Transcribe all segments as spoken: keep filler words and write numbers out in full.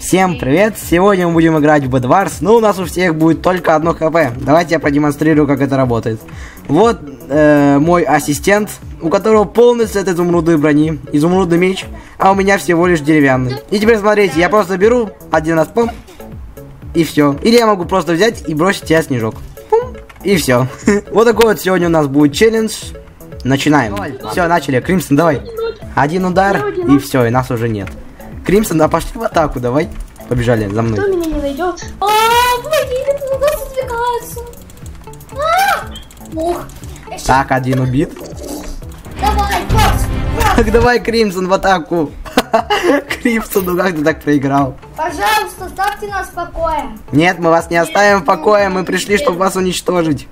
Всем привет! Сегодня мы будем играть в Bedwars, но у нас у всех будет только одно хп. Давайте я продемонстрирую, как это работает. Вот э, мой ассистент, у которого полностью от изумрудной брони, изумрудный меч, а у меня всего лишь деревянный. И теперь смотрите, я просто беру один раз, пум, и все. Или я могу просто взять и бросить тебя снежок. Пум, и все. Вот такой вот сегодня у нас будет челлендж. Начинаем. Все, начали. Кримсон, давай. Один удар, и все, и нас уже нет. Кримсон, а пошли в атаку, давай. Побежали за мной. Кто меня не найдет? А, помоги, это нас отвлекается. Так, один убит. Давай, Фокс. Так, давай, Кримсон, в атаку. Кримсон, ну как ты так проиграл? Пожалуйста, оставьте нас в покое. Нет, мы вас не оставим в покое, мы пришли, чтобы вас уничтожить.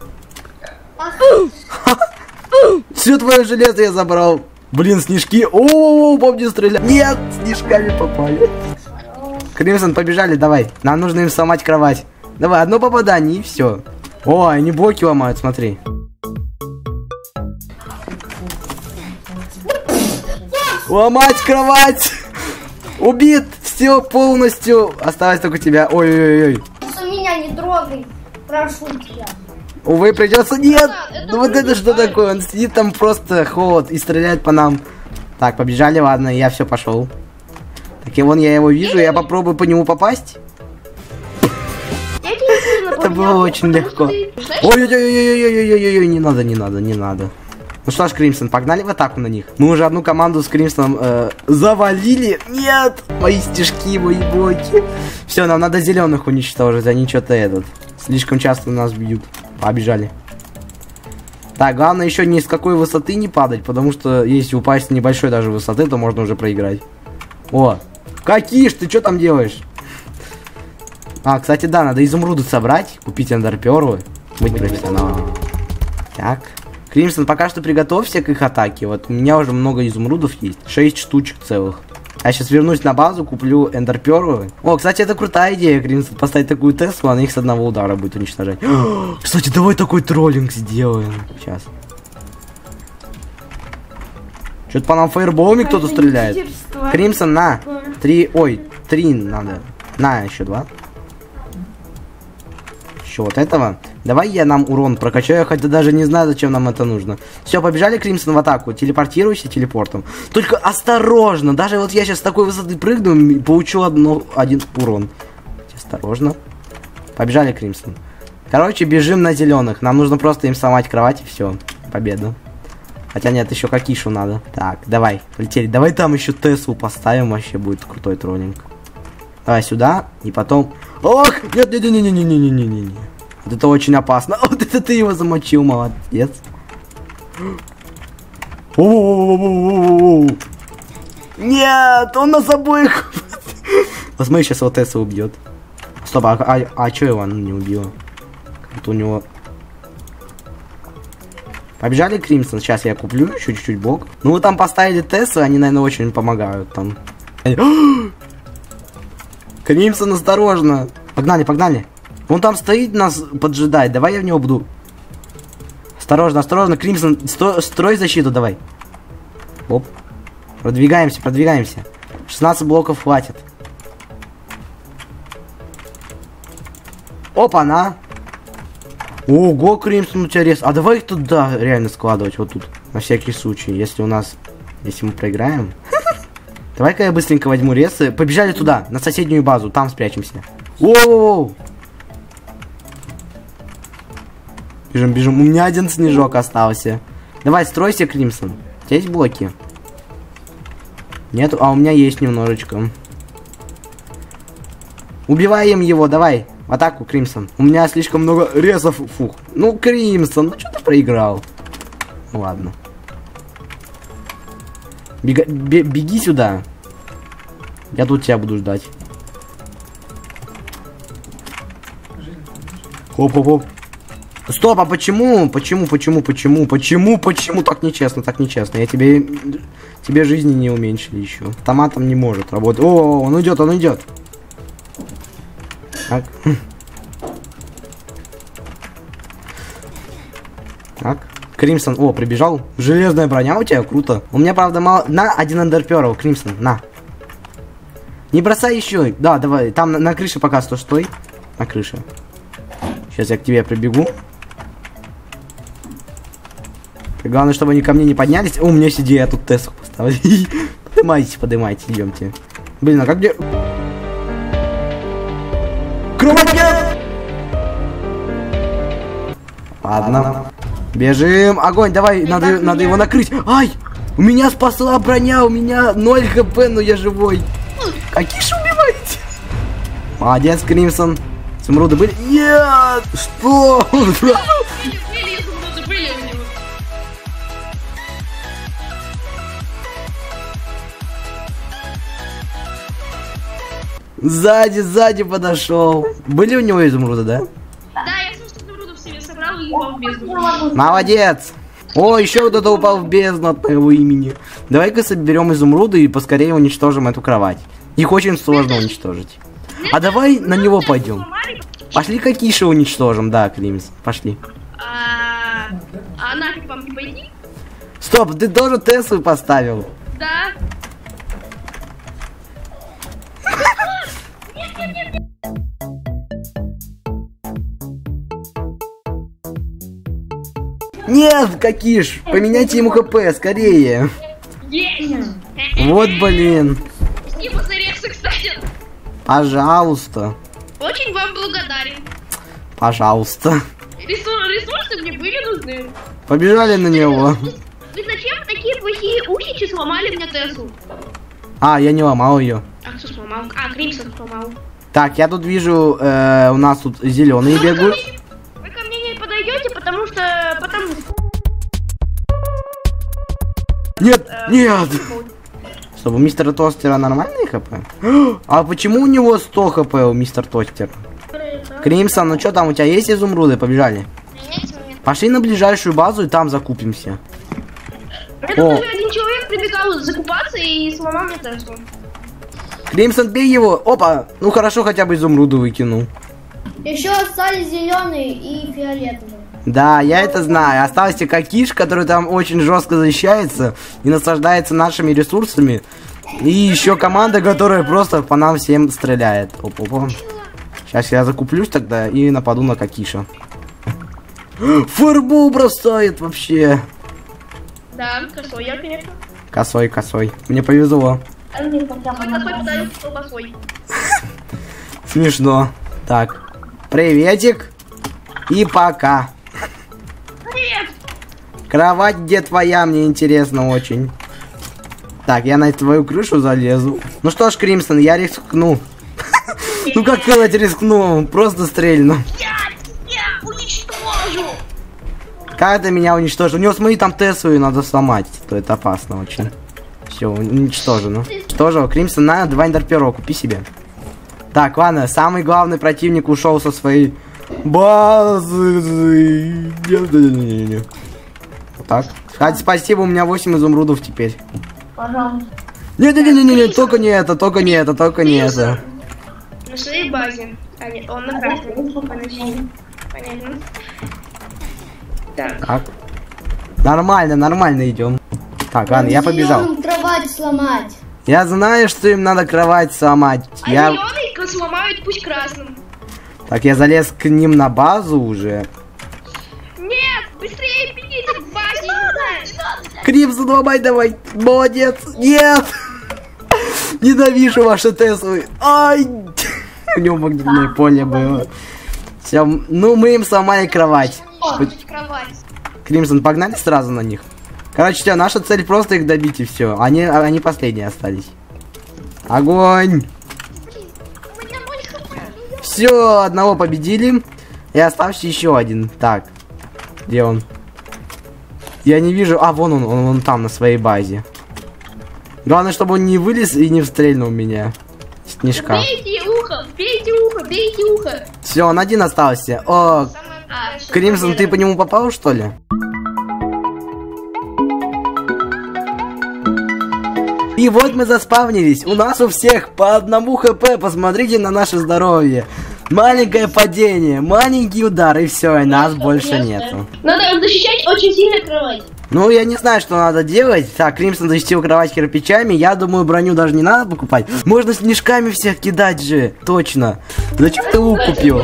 Все твое железо я забрал. Блин, снежки. О, помни стрелять. Нет, снежками попали. Кримсон, побежали, давай. Нам нужно им сломать кровать. Давай, одно попадание и все. О, они блоки ломают, смотри. Ломать кровать. Убит. Все полностью. Осталось только тебя. Ой-ой-ой. Меня не трогай. Прошу тебя. Увы, придется. Нет! Ну вот это что такое? Он сидит там просто холод и стреляет по нам. Так, побежали, ладно, я все пошел. Так и вон я его вижу, я попробую по нему попасть. Это было очень легко. Ой-ой-ой-ой-ой-ой-ой-ой, не надо, не надо, не надо. Ну что ж, Кримсон, погнали в атаку на них. Мы уже одну команду с Кримсоном э, завалили. Нет! Мои стежки, мои блоки. Все, нам надо зеленых уничтожить, они что-то этот. Слишком часто нас бьют. Побежали. Так, главное еще ни с какой высоты не падать, потому что если упасть с небольшой даже высоты, то можно уже проиграть. О, Какиш, ты что там делаешь? А, кстати, да, надо изумруды собрать, купить эндерперлы, быть профессионалом. Так, Кримсон, пока что приготовься к их атаке. Вот у меня уже много изумрудов есть, шесть штучек целых. Я сейчас вернусь на базу, куплю эндерперлы. О, кстати, это крутая идея, Кримсон, поставить такую Теслу, она их с одного удара будет уничтожать. Кстати, давай такой троллинг сделаем. Сейчас. Что-то по нам фаерболами кто-то стреляет. Кримсон, на. Три, ой, три надо. На, еще два. Еще вот этого. Давай я нам урон прокачаю, хотя даже не знаю, зачем нам это нужно. Все, побежали, Кримсон, в атаку. Телепортируйся телепортом. Только осторожно. Даже вот я сейчас с такой высоты прыгну и получу одно, один урон. Осторожно. Побежали, Кримсон. Короче, бежим на зеленых. Нам нужно просто им сломать кровать и все. Победа. Хотя нет, еще Какишу надо. Так, давай, полетели. Давай там еще Теслу поставим, вообще будет крутой троллинг. Давай сюда, и потом... Ох, нет, нет, нет, нет, нет, нет, нет, нет. Вот это очень опасно. Вот это ты его замочил, молодец. Нет, он нас обоих. Посмотри, сейчас вот Тесса убьет. Стоп, а, а, а что его не убило? Как-то у него... Побежали, Кримсон. Сейчас я куплю еще чуть-чуть блок. Ну, вы там поставили Тессу, они, наверное, очень помогают там. Кримсон, осторожно. Погнали, погнали. Он там стоит, нас поджидает. Давай я в него буду. Осторожно, осторожно. Кримсон, сто, строй защиту давай. Оп. Продвигаемся, продвигаемся. шестнадцать блоков хватит. Опа, на. Ого, Кримсон, у тебя рез. А давай их туда реально складывать. Вот тут. На всякий случай. Если у нас... Если мы проиграем. Давай-ка я быстренько возьму ресы. Побежали туда, на соседнюю базу. Там спрячемся. Воу! Бежим, бежим. У меня один снежок остался. Давай, стройся, Кримсон. У тебя есть блоки? Нет? А у меня есть немножечко. Убиваем его, давай. В атаку, Кримсон. У меня слишком много резов. Фух. Ну, Кримсон, ну что ты проиграл? Ну ладно. Бега, бе, беги сюда. Я тут тебя буду ждать. Хоп-хоп-хоп. Стоп, а почему? Почему, почему, почему, почему, почему так нечестно, так нечестно? Я тебе, тебе жизни не уменьшили еще. Автоматом не может работать. О, он идет, он идет. Так. Так. Кримсон, о, прибежал. Железная броня у тебя, круто. У меня, правда, мало... На, один эндерперл, Кримсон, на. Не бросай еще. Да, давай. Там на, на крыше пока что стой. На крыше. Сейчас я к тебе прибегу. Главное, чтобы они ко мне не поднялись. О, у меня есть идея, я тут Тессу поставлю. Поднимайте, поднимайте, идемте. Блин, а как где... Кровать нет! Ладно. Бежим. Огонь, давай, надо, надо его накрыть. Ай! У меня спасла броня, у меня ноль хп, но я живой. Какие же убиваете? Молодец, Кримсон. Изумруды были? Нет! Что? Сзади, сзади подошел. Были у него изумруды, да? Да, я слушаю, изумрудов себе собрал и упал в бездну. Молодец! О, еще кто-то упал в бездну от моего имени. Давай-ка соберем изумруды и поскорее уничтожим эту кровать. Их очень сложно уничтожить. А давай на него пойдем. Пошли-ка Киша уничтожим, да, Климс. Пошли. А, а нафиг вам не пойти? Стоп, ты тоже Тессу поставил? Да. Нет, Какиш, поменяйте ему хп, скорее. Есть. Вот, блин. Спасибо за рексы, кстати. Пожалуйста. Очень вам благодарен. Пожалуйста. Ресур ресурсы мне были нужны. Побежали на него. Вы зачем такие плохие ухичи сломали мне Тессу? А, я не ломал ее. А кто сломал? А, Кримсон сломал. Так, я тут вижу, э, у нас тут зеленые бегают. Вы ко мне не подойдете, потому что... Потому что... Нет, нет. Чтобы у мистера Тостера нормальные хп? А почему у него сто хп у мистера Тостера? Кримсон, ну что там, у тебя есть изумруды? Побежали. Пошли на ближайшую базу и там закупимся. Это уже один человек прибегал закупаться и сломал мне Тессу. Кримсон, бей его. Опа, ну хорошо, хотя бы изумруды выкинул. Еще остались зеленые и фиолетовые. Да, я это знаю. Остался Какиш, который там очень жестко защищается и наслаждается нашими ресурсами. И еще команда, которая просто по нам всем стреляет. Оп-оп-оп. Сейчас я закуплюсь тогда и нападу на Какиша. Фарбу бросает вообще. Да, косой я, конечно. Косой, косой. Мне повезло. Косой подарю колбасой. Смешно. Так. Приветик. И пока. Привет! Кровать где твоя? Мне интересно очень. Так, я на твою крышу залезу. Ну что ж, Кримсон, я рискну. Ну как сказать рискну? Просто стрельну. Я тебя уничтожу! Как ты меня уничтожил? У него, смотри, там Тессу и надо сломать. То это опасно очень. Все, уничтожено. Уничтожил. Кримсон, на, два эндерпера купи себе. Так, ладно, самый главный противник ушел со своей базы. Вот так. Кстати, спасибо, у меня восемь изумрудов теперь. Пожалуйста. Не-не-не-не, только не это, только не это, только не это. На своей базе. А нет, он на карте. Понятно. Так. Так. Нормально, нормально идем. Так, ладно, я побежал. Зеленым кровать сломать. Я знаю, что им надо кровать сломать. А Я... зеленый сломают пусть красным. Так, я залез к ним на базу уже. Нет, быстрее бегите к базе, не знаю. Кримсон, ломай давай. Молодец. Нет. Ненавижу ваши Теслы. Ай. У него магнитное поле было. Все, ну мы им сломали кровать. Кровать. Кримсон, погнали сразу на них. Короче, все, наша цель просто их добить и все. Они, они последние остались. Огонь. Все, одного победили. И остался еще один. Так, где он? Я не вижу. А, вон он, он, он там, на своей базе. Главное, чтобы он не вылез и не встрельнул меня. Снежка. Бейте ухо, бейте ухо, бейте ухо. Все, он один остался. О, Кримсон, ты по нему попал, что ли? И вот мы заспавнились. У нас у всех по одному хп. Посмотрите на наше здоровье. Маленькое падение, маленький удар, и все, и нас больше нету. Надо защищать очень сильно кровать. Ну, я не знаю, что надо делать. Так, Кримсон защитил кровать кирпичами. Я думаю, броню даже не надо покупать. Можно снежками всех кидать же. Точно. Зачем ты лук купил?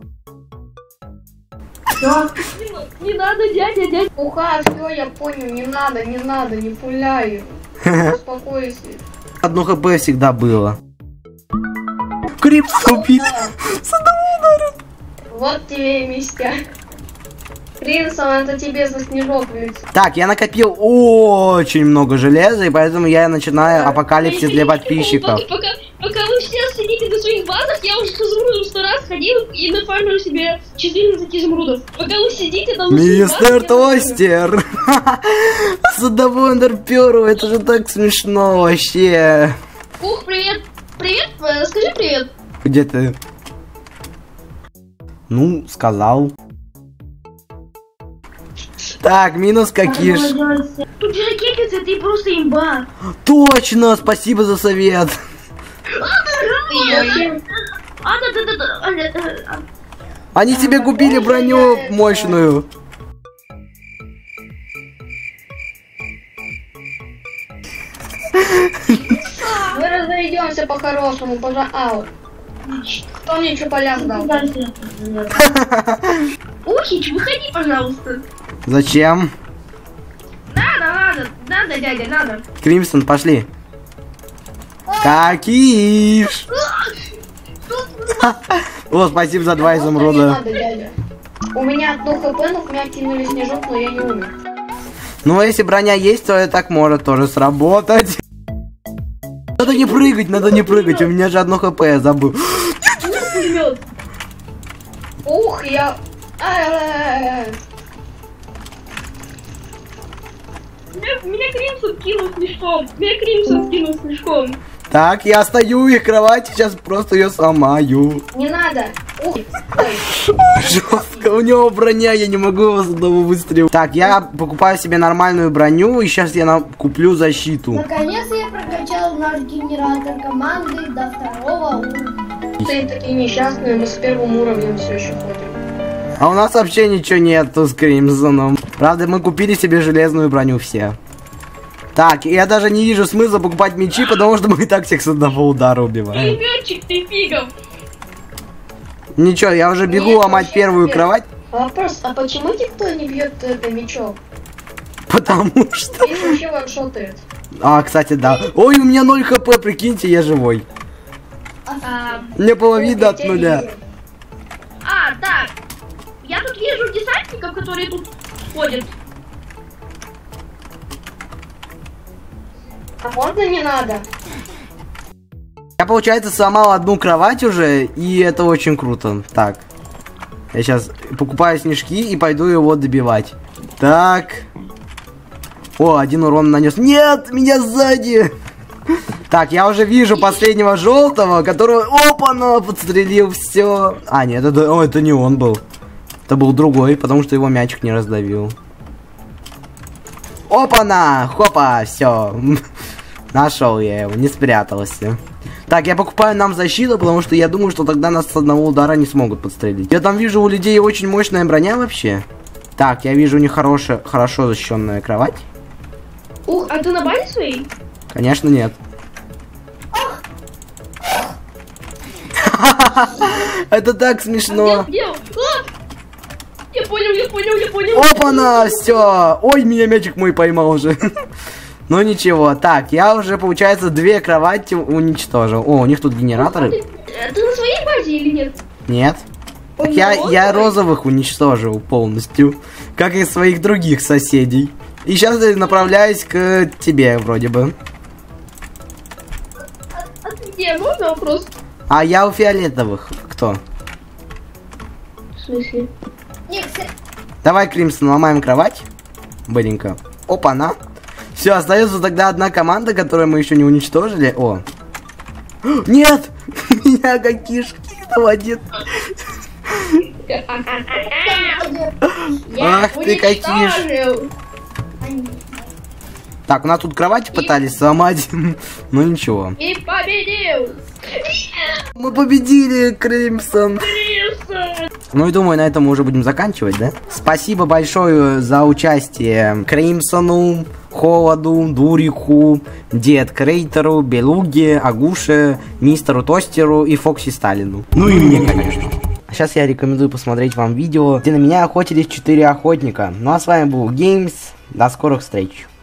Не надо, дядя, дядя. Уха, все, я понял, не надо, не надо, не пуляй. Успокойся. Одно хп всегда было. Кримсон убит. С одного удара. Вот тебе и мистер. Кримсон, это тебе за снежок ведь. Так, я накопил очень много железа, и поэтому я начинаю апокалипсис для подписчиков. Пока, пока вы все сидите на своих базах, я уже к изумрудам сто раз ходил и нафармил себе четырнадцать изумрудов. Пока вы сидите там... Мистер Тостер! С одного эндерперу, это же так смешно вообще. Ух, привет! Привет, э, скажи привет. Где ты? Ну, сказал. Так, минус какиш. Тут же ракетница, ты просто имба. Точно, спасибо за совет. А, да, да, да, да. Они тебе купили броню мощную. Мы разойдемся по-хорошему, пожалуйста. Кто мне что поляк дал? Ухич, выходи, пожалуйста. Зачем? Надо, надо, надо, дядя, надо. Кримсон, пошли. Какиш! О, спасибо за два изумруда. У меня одно хп, но у меня кинули снежок, но я не умер. Ну, если броня есть, то это так может тоже сработать. Надо не прыгать, надо не прыгать. У меня же одно хп, я забыл. Ух, я... Меня, меня Кримсон кинул снежком. Меня Кримсон кинул снежком. Так, я стою их кровать, сейчас просто ее сломаю. Не надо. Ух, ой. Жестко, у него броня, я не могу его с одного выстрела. Так, я покупаю себе нормальную броню, и сейчас я на... куплю защиту. Наконец я прокачал наш генератор команды до второго уровня. Ты такие несчастные, мы с первым уровнем все еще ходим. А у нас вообще ничего нету с Кримсоном. Правда, мы купили себе железную броню все. Так, я даже не вижу смысла покупать мечи, потому что мы и так всех с одного удара убиваем. Ребятчик, ты фигом. Ничего, я уже бегу Нет, ломать первую нет. кровать. Вопрос, а почему никто не бьет это мечом? Потому что... Или вообще ваншотает? А, кстати, да. Ой, у меня ноль хп, прикиньте, я живой. А, Мне половина от нуля. а, так. Я тут вижу десантников, которые тут ходят. А можно не надо? Я, получается, сломал одну кровать уже, и это очень круто. Так. Я сейчас покупаю снежки и пойду его добивать. Так. О, один урон нанес. Нет, меня сзади. Так, я уже вижу последнего желтого, которого... Опа-на, подстрелил, все. А, нет, это, о, это не он был. Это был другой, потому что его мячик не раздавил. Опа-на, хопа, все. Нашел я его, не спрятался. Так, я покупаю нам защиту, потому что я думаю, что тогда нас с одного удара не смогут подстрелить. Я там вижу у людей очень мощная броня вообще. Так, я вижу у них хорошая, хорошо защищенная кровать. Ух, а ты на базе своей? Конечно, нет. Это так смешно. Где, где? А! Я понял, я понял, я понял. Опа-на, все. Ой, меня мячик мой поймал уже. Ну ничего, так, я уже, получается, две кровати уничтожил. О, у них тут генераторы. Ты, ты на своей базе или нет? Нет. Так я, я розовых уничтожил полностью, как и своих других соседей. И сейчас я направляюсь к тебе, вроде бы. А ты где? Можно вопрос? А я у фиолетовых. Кто? В смысле? Давай, Кримсон, ломаем кровать. Быренько. Опа-на. Все, остается тогда одна команда, которую мы еще не уничтожили. О. Нет! Меня какишки наводит. Ах ты, какиш. Так, у нас тут кровати пытались сломать. Ну ничего. И победил! Мы победили, Кримсон. Кримсон! Ну и думаю, на этом мы уже будем заканчивать, да? Спасибо большое за участие Кримсону, Холоду, Дурику, Дед Крейтеру, Белуге, Агуше, Мистеру Тостеру и Фокси Сталину. Ну и мне, конечно. Сейчас я рекомендую посмотреть вам видео, где на меня охотились четыре охотника. Ну а с вами был Геймс. До скорых встреч.